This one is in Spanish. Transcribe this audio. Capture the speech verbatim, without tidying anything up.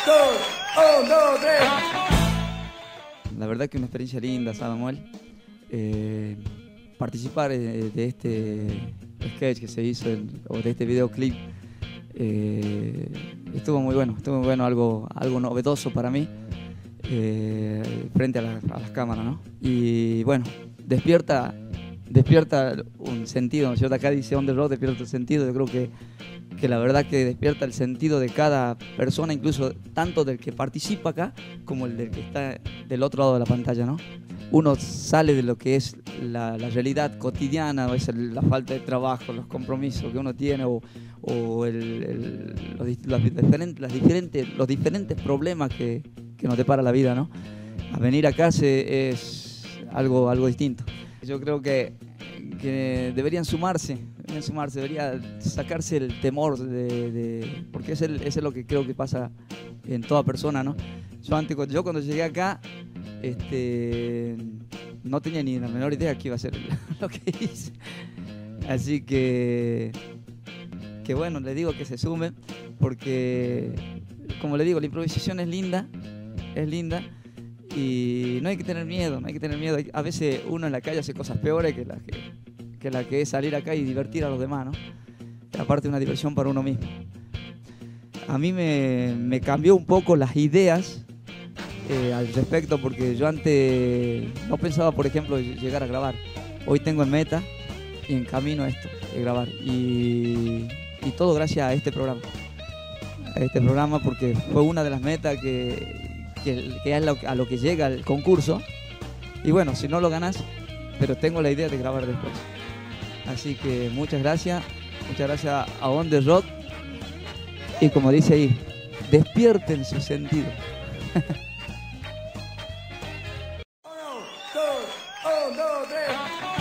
dos, un, dos, tres. La verdad que una experiencia linda, Samuel. Eh, participar de, de este sketch que se hizo, en, o de este videoclip, eh, estuvo muy bueno, estuvo muy bueno, algo, algo novedoso para mí, eh, frente a, la, a las cámaras, ¿no? Y bueno, despierta, despierta un sentido, ¿no es cierto? Acá dice On The Road, despierta un sentido. Yo creo que, que la verdad que despierta el sentido de cada persona, incluso tanto del que participa acá como el del que está del otro lado de la pantalla, ¿no? Uno sale de lo que es la, la realidad cotidiana, a veces la falta de trabajo, los compromisos que uno tiene, o, o el, el, los, los, diferentes, las diferentes, los diferentes problemas que, que nos depara la vida, ¿no? A venir acá se, es algo, algo distinto. Yo creo que, que deberían sumarse, deberían sumarse, debería sacarse el temor, de, de, porque es, el, es lo que creo que pasa en toda persona, ¿no? Yo, antes, yo cuando llegué acá, Este, no tenía ni la menor idea que iba a ser lo que hice. Así que, que bueno, le digo que se sume, porque, como le digo, la improvisación es linda, es linda, y no hay que tener miedo, no hay que tener miedo. A veces uno en la calle hace cosas peores que la que, que, la que es salir acá y divertir a los demás, ¿no? Aparte, una diversión para uno mismo. A mí me, me cambió un poco las ideas Eh, al respecto, porque yo antes no pensaba, por ejemplo, llegar a grabar. Hoy tengo en meta y en camino esto, de grabar. Y, y todo gracias a este programa. A este programa, porque fue una de las metas que, que, que es lo, a lo que llega el concurso. Y bueno, si no lo ganas, pero tengo la idea de grabar después. Así que muchas gracias. Muchas gracias a On The Road. Y como dice ahí, despierten su sentido. Dos, un, dos, tres.